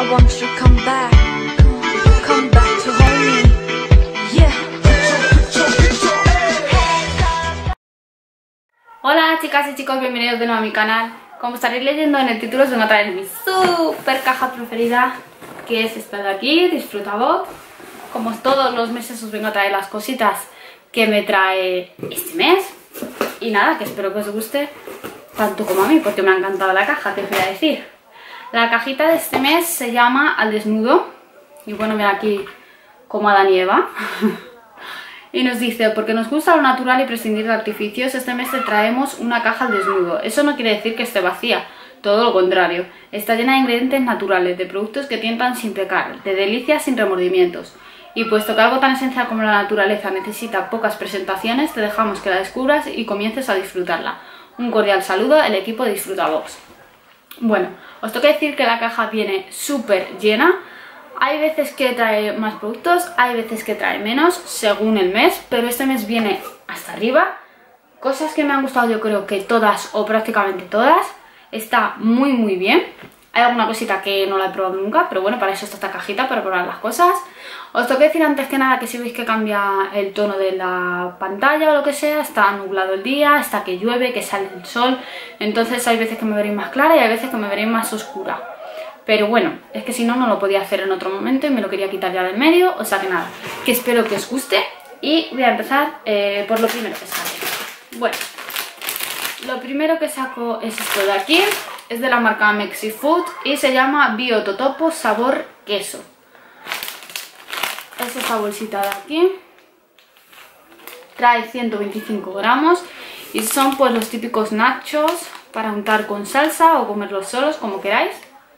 I want you to come back to hold me. Yeah. Hola chicas y chicos, bienvenidos de nuevo a mi canal. Como estaréis leyendo en el título, os vengo a traer mi super caja preferida, que es esta de aquí, Disfrutabox. Como todos los meses os vengo a traer las cositas que me trae este mes. Y nada, que espero que os guste tanto como a mí, porque me ha encantado la caja, que os voy a decir. La cajita de este mes se llama Al Desnudo. Y bueno, mira aquí como Adán y Eva. Y nos dice, porque nos gusta lo natural y prescindir de artificios, este mes te traemos una caja al desnudo. Eso no quiere decir que esté vacía, todo lo contrario. Está llena de ingredientes naturales, de productos que tientan sin pecar, de delicias sin remordimientos. Y puesto que algo tan esencial como la naturaleza necesita pocas presentaciones, te dejamos que la descubras y comiences a disfrutarla. Un cordial saludo, el equipo de Disfrutabox. Bueno, os tengo que decir que la caja viene súper llena. Hay veces que trae más productos, hay veces que trae menos, según el mes, pero este mes viene hasta arriba. Cosas que me han gustado, yo creo que todas o prácticamente todas. Está muy bien. Hay alguna cosita que no la he probado nunca, pero bueno, para eso está esta cajita, para probar las cosas. Os tengo que decir antes que nada que si veis que cambia el tono de la pantalla o lo que sea, está nublado el día, está que llueve, que sale el sol, entonces hay veces que me veréis más clara y hay veces que me veréis más oscura. Pero bueno, es que si no, no lo podía hacer en otro momento y me lo quería quitar ya del medio, o sea que nada, que espero que os guste y voy a empezar por lo primero que sale. Bueno, lo primero que saco es esto de aquí, es de la marca Mexifood y se llama Bio Totopo sabor queso. Es esta bolsita de aquí, trae 125 gramos y son pues los típicos nachos para untar con salsa o comerlos solos, como queráis.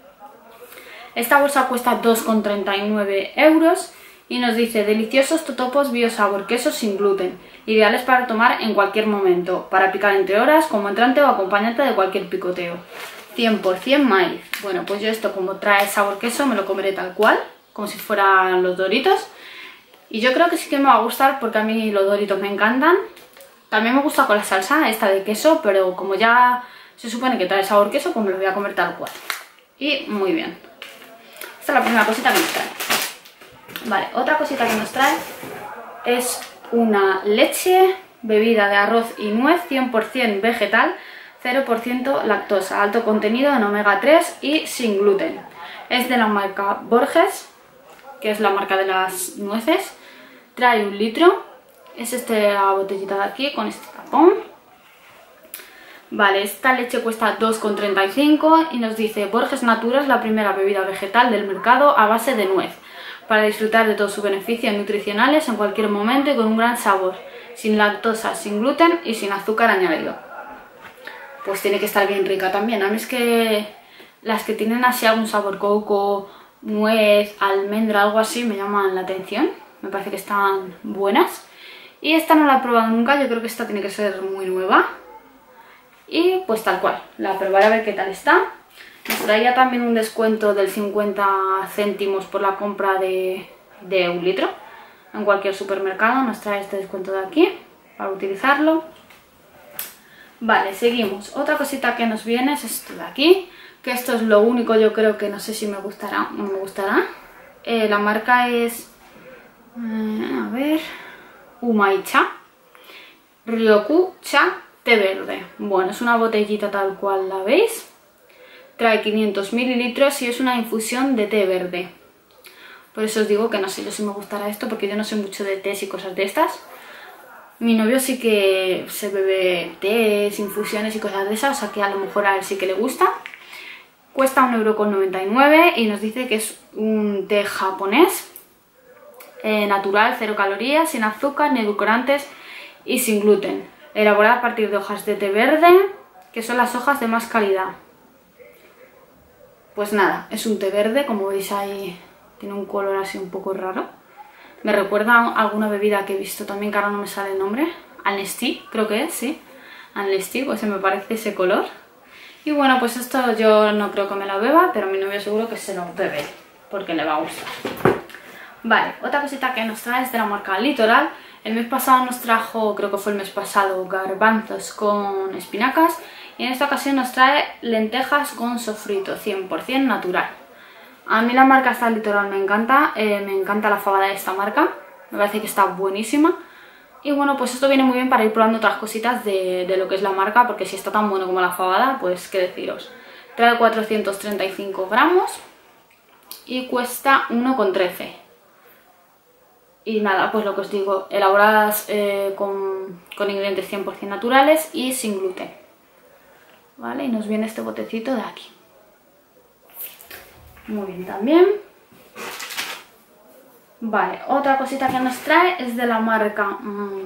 Esta bolsa cuesta 2,39 € y nos dice deliciosos totopos bio sabor queso sin gluten, ideales para tomar en cualquier momento, para picar entre horas como entrante o acompañante de cualquier picoteo. 100% maíz. Bueno, pues yo esto como trae sabor queso me lo comeré tal cual, como si fueran los Doritos. Y yo creo que sí que me va a gustar porque a mí los Doritos me encantan. También me gusta con la salsa esta de queso, pero como ya se supone que trae sabor queso, pues me lo voy a comer tal cual. Y muy bien. Esta es la primera cosita que nos trae. Vale, otra cosita que nos trae es una leche bebida de arroz y nuez 100% vegetal, 0% lactosa, alto contenido en omega 3 y sin gluten. Es de la marca Borges, que es la marca de las nueces. Trae 1 litro. Es esta botellita de aquí con este tapón. Vale, esta leche cuesta 2,35 y nos dice Borges Natura es la primera bebida vegetal del mercado a base de nuez, para disfrutar de todos sus beneficios nutricionales en cualquier momento y con un gran sabor, sin lactosa, sin gluten y sin azúcar añadido. Pues tiene que estar bien rica también. A mí es que las que tienen así algún sabor coco, nuez, almendra, algo así me llaman la atención, me parece que están buenas. Y esta no la he probado nunca, yo creo que esta tiene que ser muy nueva. Y pues tal cual, la probaré a ver qué tal está. Nos traía también un descuento del 50 céntimos por la compra de 1 litro. En cualquier supermercado nos trae este descuento de aquí para utilizarlo. Vale, seguimos. Otra cosita que nos viene es esto de aquí, que esto es lo único, yo creo que no sé si me gustará o no me gustará. La marca es, a ver, Umaicha, Ryoku Cha té verde. Bueno, es una botellita tal cual la veis. Trae 500 mililitros y es una infusión de té verde. Por eso os digo que no sé yo si me gustará esto, porque yo no sé mucho de tés y cosas de estas. Mi novio sí que se bebe tés, infusiones y cosas de esas, o sea que a lo mejor a él sí que le gusta. Cuesta 1,99 € y nos dice que es un té japonés, natural, 0 calorías, sin azúcar ni edulcorantes y sin gluten. Elaborada a partir de hojas de té verde, que son las hojas de más calidad. Pues nada, es un té verde, como veis ahí tiene un color así un poco raro. Me recuerda a alguna bebida que he visto también, que ahora no me sale el nombre. Alnesty, creo que es, sí. Alnesty, pues se me parece ese color. Y bueno, pues esto yo no creo que me lo beba, pero mi novio seguro que se lo bebe, porque le va a gustar. Vale, otra cosita que nos trae es de la marca Litoral. El mes pasado nos trajo, creo que fue el mes pasado, garbanzos con espinacas. Y en esta ocasión nos trae lentejas con sofrito, 100% natural. A mí la marca esta Litoral me encanta la fabada de esta marca, me parece que está buenísima. Y bueno, pues esto viene muy bien para ir probando otras cositas de lo que es la marca, porque si está tan bueno como la fabada, pues qué deciros. Trae 435 gramos y cuesta 1,13. Y nada, pues lo que os digo, elaboradas con ingredientes 100% naturales y sin gluten. ¿Vale? Y nos viene este botecito de aquí. Muy bien también. Vale, otra cosita que nos trae es de la marca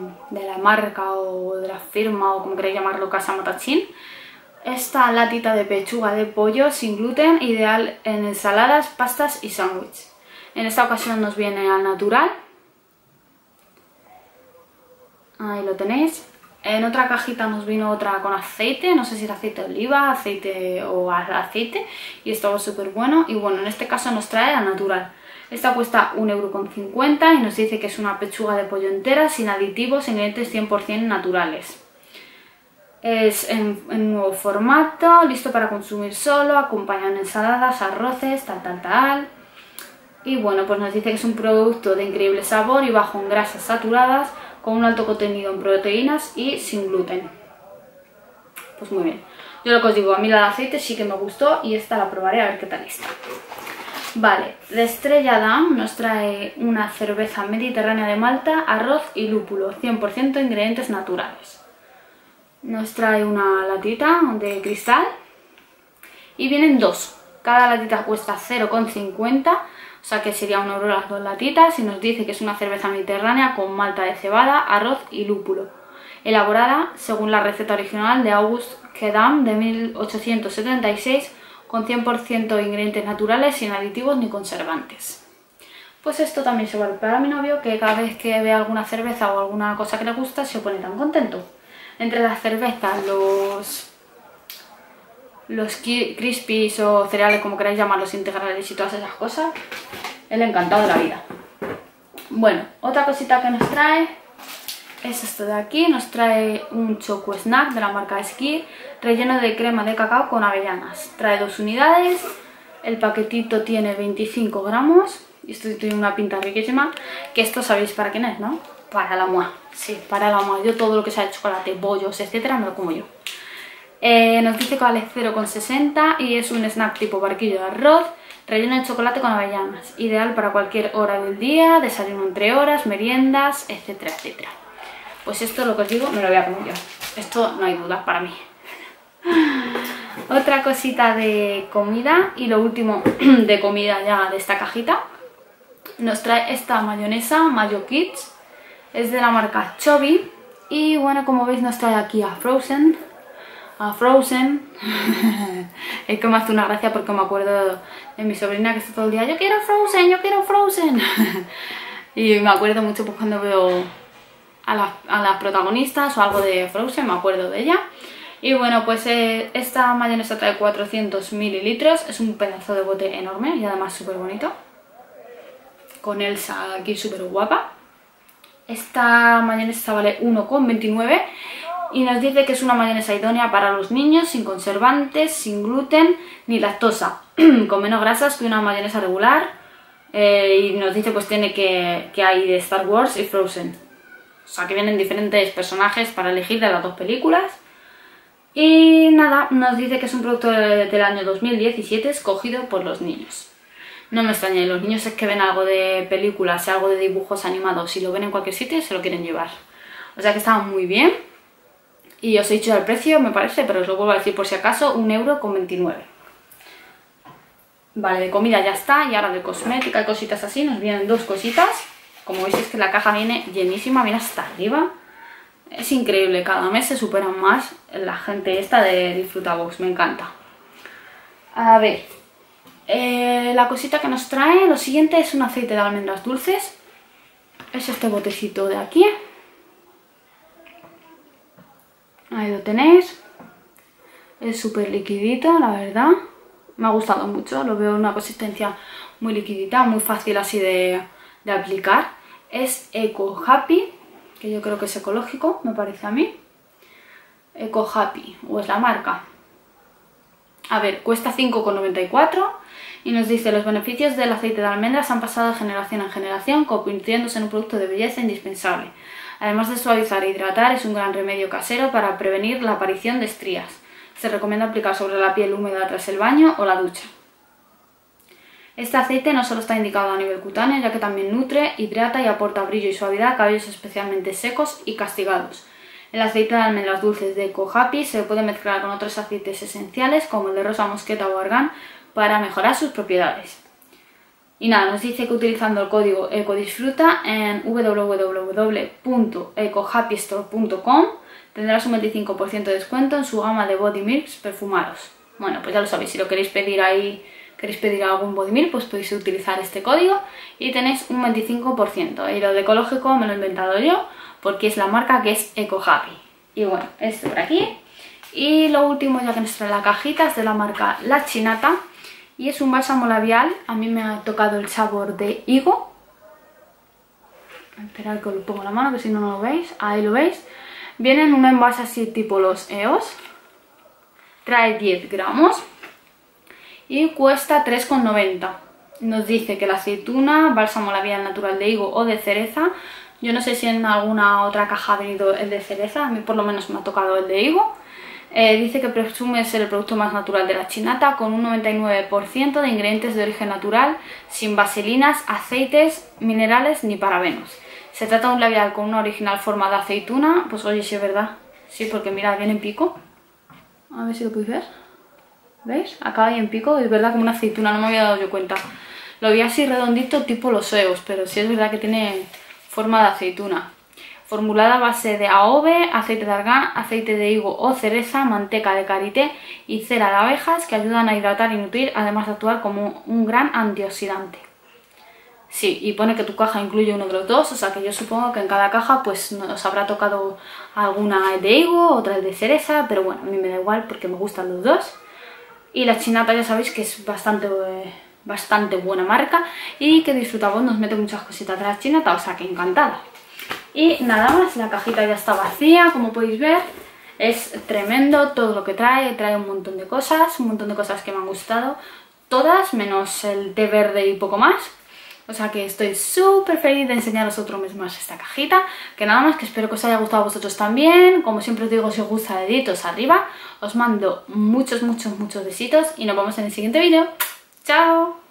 o de la firma o como queréis llamarlo, Casa Matachín. Esta latita de pechuga de pollo sin gluten, ideal en ensaladas, pastas y sándwiches. En esta ocasión nos viene al natural. Ahí lo tenéis. En otra cajita nos vino otra con aceite, no sé si era aceite de oliva, aceite o aceite, y estaba súper bueno. Y bueno, en este caso nos trae al natural. Esta cuesta 1,50 € y nos dice que es una pechuga de pollo entera, sin aditivos, ingredientes 100% naturales. Es en nuevo formato, listo para consumir solo, acompañado en ensaladas, arroces, tal. Y bueno, pues nos dice que es un producto de increíble sabor y bajo en grasas saturadas, con un alto contenido en proteínas y sin gluten. Pues muy bien. Yo lo que os digo, a mí la de aceite sí que me gustó y esta la probaré a ver qué tal está. Vale, de Estrella Damm nos trae una cerveza mediterránea de malta, arroz y lúpulo, 100% ingredientes naturales. Nos trae una latita de cristal y vienen dos. Cada latita cuesta 0,50, o sea que sería 1 € las dos latitas, y nos dice que es una cerveza mediterránea con malta de cebada, arroz y lúpulo, elaborada según la receta original de Auguste Quedam de 1876, con 100% ingredientes naturales, sin aditivos ni conservantes. Pues esto también se vale para mi novio, que cada vez que ve alguna cerveza o alguna cosa que le gusta se pone tan contento. Entre las cervezas, los crispies o cereales, como queráis llamarlos, integrales y todas esas cosas, el encantado de la vida. Bueno, otra cosita que nos trae es esto de aquí. Nos trae un choco snack de la marca Esquí, relleno de crema de cacao con avellanas. Trae 2 unidades, el paquetito tiene 25 gramos y esto tiene una pinta riquísima. Que esto sabéis para quién es, ¿no? Para la moa. Sí, para la moa. Yo todo lo que sea de chocolate, bollos, etcétera, me lo como yo. Nos dice que vale 0,60 y es un snack tipo barquillo de arroz, relleno de chocolate con avellanas. Ideal para cualquier hora del día, desayuno entre horas, meriendas, etcétera, etcétera. Pues esto, lo que os digo, me lo voy a comer yo. Esto no hay dudas para mí. Otra cosita de comida y lo último de comida ya de esta cajita. Nos trae esta mayonesa Mayo Kids. Es de la marca Chubby. Y bueno, como veis nos trae aquí a Frozen. Es que me hace una gracia porque me acuerdo de mi sobrina que está todo el día: yo quiero Frozen, yo quiero Frozen. Y me acuerdo mucho pues cuando veo a las protagonistas o algo de Frozen, me acuerdo de ella. Y bueno, pues esta mayonesa trae 400 mililitros, es un pedazo de bote enorme y además súper bonito, con Elsa aquí súper guapa. Esta mayonesa vale 1,29 y nos dice que es una mayonesa idónea para los niños, sin conservantes, sin gluten ni lactosa, con menos grasas que una mayonesa regular. Y nos dice pues tiene que hay de Star Wars y Frozen. O sea que vienen diferentes personajes para elegir de las dos películas. Y nada, nos dice que es un producto del año 2017 escogido por los niños. No me extraña, los niños es que ven algo de películas, algo de dibujos animados y lo ven en cualquier sitio y se lo quieren llevar. O sea que está muy bien. Y os he dicho el precio, me parece, pero os lo vuelvo a decir por si acaso, 1,29 €. Vale, de comida ya está, y ahora de cosmética y cositas así, nos vienen dos cositas. Como veis es que la caja viene llenísima, viene hasta arriba. Es increíble, cada mes se superan más la gente esta de Disfrutabox, me encanta. A ver, la cosita que nos trae, lo siguiente es un aceite de almendras dulces. Es este botecito de aquí. Ahí lo tenéis. Es súper liquidito, la verdad. Me ha gustado mucho, lo veo una consistencia muy liquidita, muy fácil así de aplicar. Es Eco Happy, que yo creo que es ecológico, me parece a mí. Eco Happy, o es la marca. A ver, cuesta 5,94 y nos dice: los beneficios del aceite de almendras han pasado de generación en generación, convirtiéndose en un producto de belleza indispensable. Además de suavizar e hidratar, es un gran remedio casero para prevenir la aparición de estrías. Se recomienda aplicar sobre la piel húmeda tras el baño o la ducha. Este aceite no solo está indicado a nivel cutáneo, ya que también nutre, hidrata y aporta brillo y suavidad a cabellos especialmente secos y castigados. El aceite de almendras dulces de Eco Happy se puede mezclar con otros aceites esenciales como el de rosa mosqueta o argán para mejorar sus propiedades. Y nada, nos dice que utilizando el código ECODISFRUTA en www.ecohappystore.com tendrás un 25% de descuento en su gama de body milks perfumados. Bueno, pues ya lo sabéis, si lo queréis pedir algún body milk, pues podéis utilizar este código y tenéis un 25%. Y lo de ecológico me lo he inventado yo, porque es la marca que es Eco Happy. Y bueno, esto por aquí. Y lo último ya que nos trae la cajita es de la marca La Chinata. Y es un bálsamo labial, a mí me ha tocado el sabor de higo. Esperad que os lo pongo en la mano, que si no, no lo veis. Ahí lo veis. Viene en un envase así tipo los EOS. Trae 10 gramos. Y cuesta 3,90. Nos dice que la aceituna, bálsamo labial natural de higo o de cereza. Yo no sé si en alguna otra caja ha venido el de cereza, a mí por lo menos me ha tocado el de higo. Dice que presume ser el producto más natural de La Chinata, con un 99% de ingredientes de origen natural, sin vaselinas, aceites, minerales ni parabenos. Se trata de un labial con una original forma de aceituna. Pues oye, sí es verdad, sí, porque mirad, viene en pico. A ver si lo podéis ver. ¿Veis? Acá hay en pico, es verdad, como una aceituna, no me había dado yo cuenta. Lo vi así redondito tipo los EOS, pero sí es verdad que tiene forma de aceituna. Formulada a base de AOVE, aceite de argán, aceite de higo o cereza, manteca de karité y cera de abejas, que ayudan a hidratar y nutrir, además de actuar como un gran antioxidante. Sí, y pone que tu caja incluye uno de los dos, o sea que yo supongo que en cada caja pues nos habrá tocado alguna de higo, otra de cereza, pero bueno, a mí me da igual porque me gustan los dos. Y La Chinata ya sabéis que es bastante buena marca y que Disfrutavoz nos mete muchas cositas de La Chinata, o sea que encantada. Y nada más, la cajita ya está vacía, como podéis ver. Es tremendo todo lo que trae un montón de cosas que me han gustado. Todas, menos el té verde y poco más. O sea que estoy súper feliz de enseñaros otro mes más esta cajita. Que nada más, que espero que os haya gustado a vosotros también. Como siempre os digo, si os gusta, deditos arriba. Os mando muchos besitos y nos vemos en el siguiente vídeo. ¡Chao!